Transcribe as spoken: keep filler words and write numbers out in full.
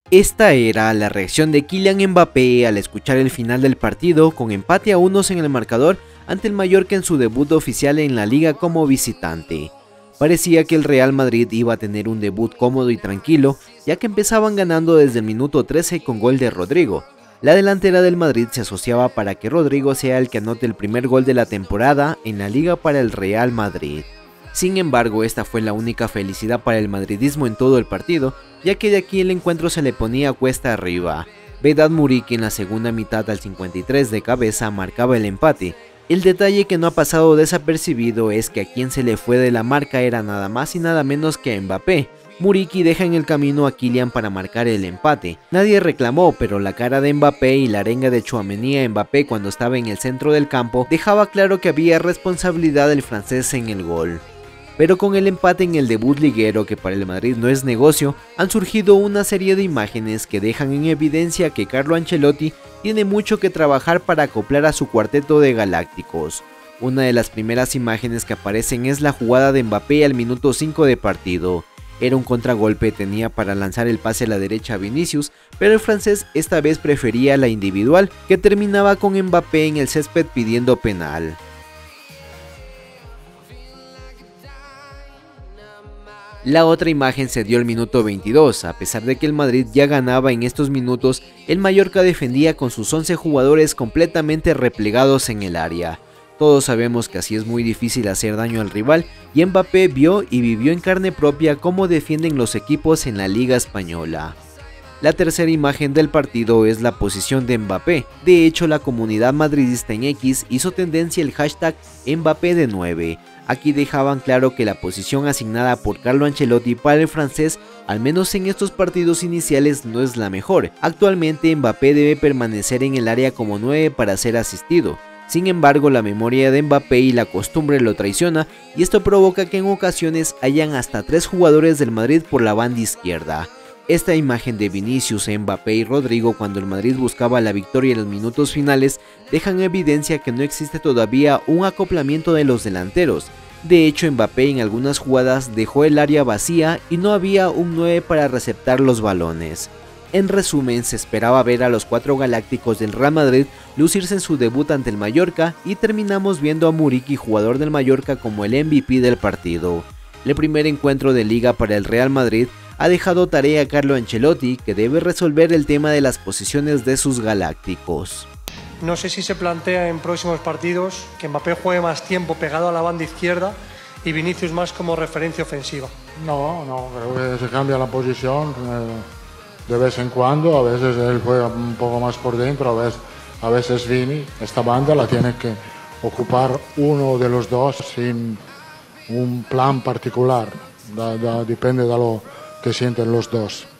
Esta era la reacción de Kylian Mbappé al escuchar el final del partido con empate a unos en el marcador ante el Mallorca en su debut oficial en la liga como visitante. Parecía que el Real Madrid iba a tener un debut cómodo y tranquilo, ya que empezaban ganando desde el minuto trece con gol de Rodrigo. La delantera del Madrid se asociaba para que Rodrigo sea el que anote el primer gol de la temporada en la liga para el Real Madrid. Sin embargo, esta fue la única felicidad para el madridismo en todo el partido, ya que de aquí el encuentro se le ponía cuesta arriba. Vedat Muriqi en la segunda mitad al cincuenta y tres de cabeza marcaba el empate. El detalle que no ha pasado desapercibido es que a quien se le fue de la marca era nada más y nada menos que a Mbappé. Muriqi deja en el camino a Kylian para marcar el empate. Nadie reclamó, pero la cara de Mbappé y la arenga de Tchouaméni a Mbappé cuando estaba en el centro del campo dejaba claro que había responsabilidad del francés en el gol. Pero con el empate en el debut liguero, que para el Madrid no es negocio, han surgido una serie de imágenes que dejan en evidencia que Carlo Ancelotti tiene mucho que trabajar para acoplar a su cuarteto de galácticos. Una de las primeras imágenes que aparecen es la jugada de Mbappé al minuto cinco de partido. Era un contragolpe, tenía para lanzar el pase a la derecha a Vinicius, pero el francés esta vez prefería la individual, que terminaba con Mbappé en el césped pidiendo penal. La otra imagen se dio al minuto veintidós, a pesar de que el Madrid ya ganaba en estos minutos, el Mallorca defendía con sus once jugadores completamente replegados en el área. Todos sabemos que así es muy difícil hacer daño al rival, y Mbappé vio y vivió en carne propia cómo defienden los equipos en la Liga Española. La tercera imagen del partido es la posición de Mbappé. De hecho, la comunidad madridista en X hizo tendencia el hashtag Mbappé de nueve. Aquí dejaban claro que la posición asignada por Carlo Ancelotti para el francés, al menos en estos partidos iniciales, no es la mejor. Actualmente Mbappé debe permanecer en el área como nueve para ser asistido. Sin embargo, la memoria de Mbappé y la costumbre lo traiciona, y esto provoca que en ocasiones hayan hasta tres jugadores del Madrid por la banda izquierda. Esta imagen de Vinicius, Mbappé y Rodrigo cuando el Madrid buscaba la victoria en los minutos finales dejan evidencia que no existe todavía un acoplamiento de los delanteros. De hecho, Mbappé en algunas jugadas dejó el área vacía y no había un nueve para receptar los balones. En resumen, se esperaba ver a los cuatro galácticos del Real Madrid lucirse en su debut ante el Mallorca y terminamos viendo a Muriqi, jugador del Mallorca, como el M V P del partido. El primer encuentro de liga para el Real Madrid ha dejado tarea a Carlo Ancelotti, que debe resolver el tema de las posiciones de sus galácticos. No sé si se plantea en próximos partidos que Mbappé juegue más tiempo pegado a la banda izquierda y Vinicius más como referencia ofensiva. No, no, creo que se cambia la posición eh, de vez en cuando. A veces él juega un poco más por dentro, a veces, a veces Vini. Esta banda la tiene que ocupar uno de los dos sin un plan particular, da, da, depende de lo que sienten los dos.